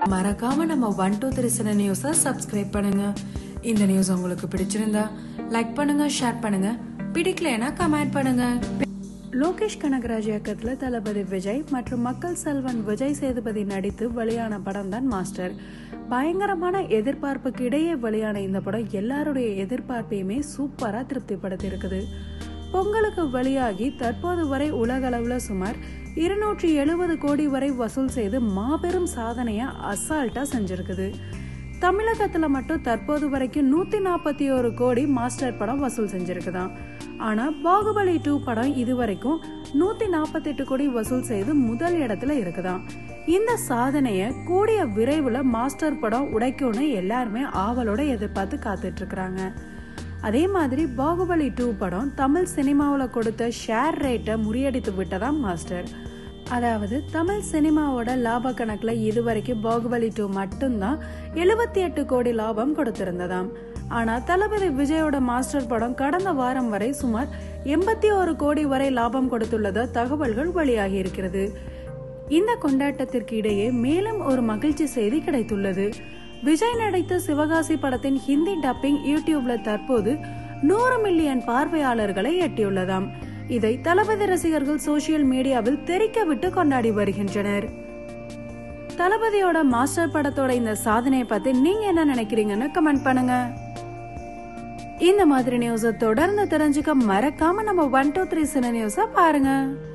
மறக்காம நம்ம 123 சின நியூஸை சப்ஸ்கிரைப் பண்ணுங்க. இந்த நியூஸ் உங்களுக்கு பிடிச்சிருந்தா லைக் பண்ணுங்க, ஷேர் பண்ணுங்க, பிடிக்கலைன்னா கமெண்ட் பண்ணுங்க. லோகேஷ் கனகராஜ் இயக்கத்துல தளபதி விஜய் மற்றும் மக்கள் செல்வன் விஜய் சேதுபதி நடித்து வெளியான படம் தான் மாஸ்டர். பயங்கரமான எதிர்பார்ப்புக்கு இடையே வெளியான இந்த படம் எல்லாருடைய எதிர்பார்ப்பையுமே சூப்பரா திருப்திப்படுத்தி இருக்குது. பொங்கலுக்கு வெளியாகி தற்போது வரை உலக அளவுல சுமார் 270 கோடி வரை வசூல் செய்து மாபெரும் சாதனைய அசால்ட்டா செஞ்சிருக்குது. தமிழகத்துல மட்டும் தற்போது வரைக்கும் 141 கோடி மாஸ்டர் படம் வசூல் செஞ்சிருக்குதான். ஆனா பாகுபலி 2 படம் இதுவரைக்கும் 148 கோடி வசூல் செய்து முதல் இடத்துல இருக்குதான். இந்த சாதனைய கூடிய விரைவுல மாஸ்டர் படம் உடைக்கும்னு எல்லாருமே ஆவலோட எதிர்பார்த்து காத்துட்டு இருக்காங்க. அதே மாதிரி பாகுபலி 2 படம் தமிழ் சினிமாவில கொடுத்த ஷேர் ரேட்டை முறியடித்து விட்டதாம் மாஸ்டர். அதாவது தமிழ் சினிமாவோட லாப கணக்குல இதுவரைக்கும் பாகுபலி 2 மட்டும்தான் 78 கோடி லாபம் கொடுத்திருந்ததாம். ஆனா தளபதி விஜயோட மாஸ்டர் படம் கடந்த வாரம் வரை சுமார் 81 கோடி வரை லாபம் கொடுத்துள்ளதா தகவல்கள் வெளியாகி இருக்கிறது. இந்த கொண்டாட்டத்திற்கு இடையே மேலும் ஒரு மகிழ்ச்சி செய்தி கிடைத்துள்ளது. விஜய் நடித்த சிவகாசி படத்தின் ஹிந்தி டப்பிங் யூடியூப்ல தற்போது 100 மில்லியன் பார்வையாளர்களை எட்டியுள்ளதாம். இதை தளபதி ரசிகர்கள் சோசியல் மீடியாவில் தெரிக்க விட்டு கொண்டாடி வருகின்றனர். தளபதியோட மாஸ்டர் படத்தோட இந்த சாதனையை பத்தி நீங்க என்ன நினைக்கிறீங்கன்னு கமெண்ட் பண்ணுங்க. இந்த மாதிரி நியூஸை தொடர்ந்து தெரிஞ்சுக்க மறக்காம நம்ம 123 சின நியூஸை பாருங்க.